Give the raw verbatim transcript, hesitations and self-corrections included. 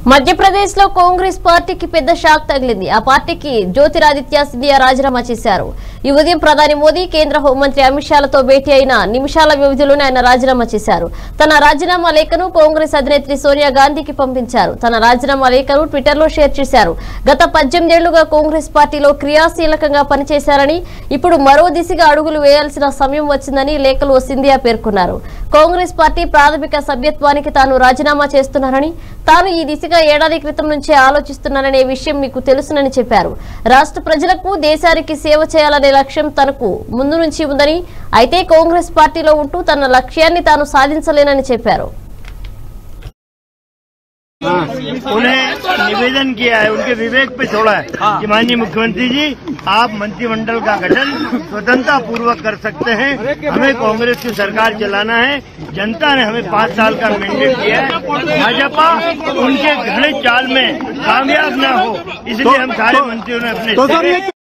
మధ్యప్రదేశ్ లో కాంగ్రెస్ పార్టీకి పెద్ద షాక్ తగిలింది. ఆ పార్టీకి జ్యోతిరాదిత్య సింధియా రాజీనామా చేశారు. ఈ ఉదయం ప్రధాని మోదీ కేంద్ర హోంమంత్రి అమిత్ షాలతో భేటీ అయిన నిమిషాల వ్యవధిలోనే ఆయన రాజీనామా చేశారు. తన రాజీనామా లేఖను కాంగ్రెస్ అధినేత్రి సోనియా గాంధీకి పంపించారు. తన రాజీనామా లేఖను ట్విట్టర్ లో షేర్ చేశారు. గత పద్దెనిమిదేళ్లుగా కాంగ్రెస్ పార్టీలో క్రియాశీలకంగా పనిచేశారని, ఇప్పుడు మరో దిశగా అడుగులు వేయాల్సిన సమయం వచ్చిందని లేఖలో సింధియా పేర్కొన్నారు. కాంగ్రెస్ పార్టీ ప్రాథమిక సభ్యత్వానికి తాను రాజీనామా చేస్తున్నారని, తాను ఈ దిశగా ఏడాది క్రితం నుంచే ఆలోచిస్తున్నాననే విషయం మీకు తెలుసునని చెప్పారు. రాష్ట్ర ప్రజలకు, దేశానికి సేవ చేయాలనే లక్ష్యం తనకు ముందు నుంచి ఉందని, అయితే కాంగ్రెస్ పార్టీలో ఉంటూ తన లక్ష్యాన్ని తాను సాధించలేనని చెప్పారు. उन्हें निवेदन किया है, उनके विवेक पे छोड़ा है कि माननीय मुख्यमंत्री जी, आप मंत्रिमंडल का गठन स्वतंत्रता पूर्वक कर सकते हैं। हमें कांग्रेस की सरकार चलाना है। जनता ने हमें पाँच साल का मैंडेट दिया है। भाजपा उनके घृणित चाल में कामयाब न हो, इसलिए हम सारे मंत्रियों ने अपने